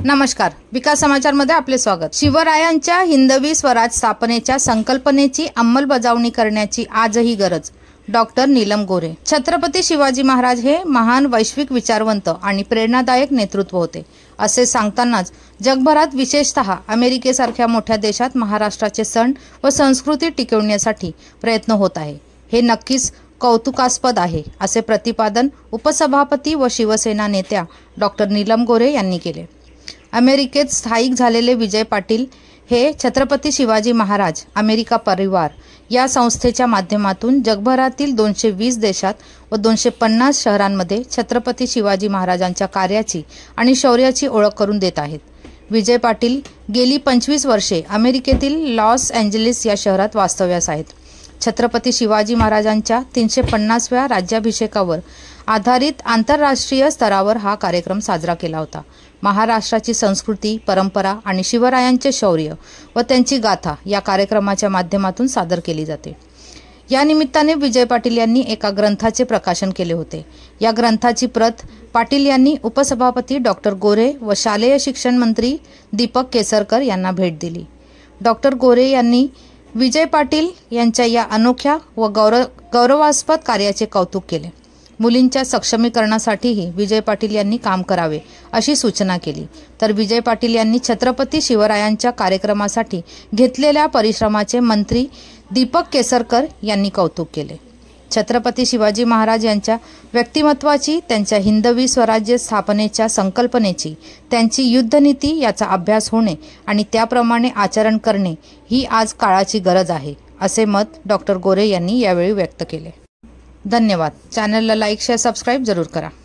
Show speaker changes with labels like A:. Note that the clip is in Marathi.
A: नमस्कार, विकास समाचारमध्ये आपले स्वागत। शिवरायांच्या हिंदवी स्वराज स्थापनेच्या संकल्पनेची अंमलबजावणी करण्याची आजही गरज। डॉक्टर नीलम गोरे। छत्रपती शिवाजी महाराज हे महान वैश्विक विचारवंत आणि प्रेरणादायक नेतृत्व होते असे सांगतानाच जगभरात विशेषतः अमेरिकेसारख्या मोठ्या देशात महाराष्ट्राचे सण व संस्कृती टिकवण्यासाठी प्रयत्न होत आहे हे नक्कीच कौतुकास्पद आहे असे प्रतिपादन उपसभापती व शिवसेना नेत्या डॉक्टर नीलम गोरे यांनी केले। अमेरिकेत स्थायिक झालेले विजय पाटील हे छत्रपती शिवाजी महाराज अमेरिका परिवार या संस्थेच्या माध्यमातून जगभरातील 220 देशात व 250 शहरांमध्ये छत्रपती शिवाजी महाराजांच्या कार्याची आणि शौर्याची ओळख करून देत आहेत। विजय पाटील गेली 25 वर्षे अमेरिकेतील लॉस एंजेलिस या शहरात वास्तव्यास आहेत। छत्रपती शिवाजी महाराजांच्या 350व्या राज्याभिषेकावर आधारित आंतरराष्ट्रीय स्तरावर हा कार्यक्रम साजरा केला होता। महाराष्ट्राची संस्कृती, परंपरा आणि शिवरायांचे शौर्य व त्यांची गाथा या कार्यक्रमाच्या माध्यमातून सादर केली जाते। या निमित्ताने विजय पाटील यांनी एका ग्रंथाचे प्रकाशन केले होते। या ग्रंथाची प्रत पाटील यांनी उपसभापती डॉक्टर गोरे व शालेय शिक्षण मंत्री दीपक केसरकर यांना भेट दिली। डॉक्टर गोरे यांनी विजय पाटील यांच्या या अनोख्या व गौरवास्पद कार्याचे कौतुक केले। मुलींच्या सक्षमीकरणासाठीही विजय पाटील यांनी काम करावे अशी सूचना केली। तर विजय पाटील यांनी छत्रपती शिवरायांच्या कार्यक्रमासाठी घेतलेल्या परिश्रमाचे मंत्री दीपक केसरकर यांनी कौतुक केले। छत्रपती शिवाजी महाराज यांच्या व्यक्तिमत्वाची, त्यांच्या हिंदवी स्वराज्य स्थापनेच्या संकल्पनेची, त्यांची युद्धनीती याचा अभ्यास होणे आणि त्याप्रमाणे आचरण करणे ही आज काळाची गरज आहे असे मत डॉक्टर गोरे यांनी यावेळी व्यक्त केले। धन्यवाद। चॅनलला लाईक, शेअर, सबस्क्राईब जरूर करा।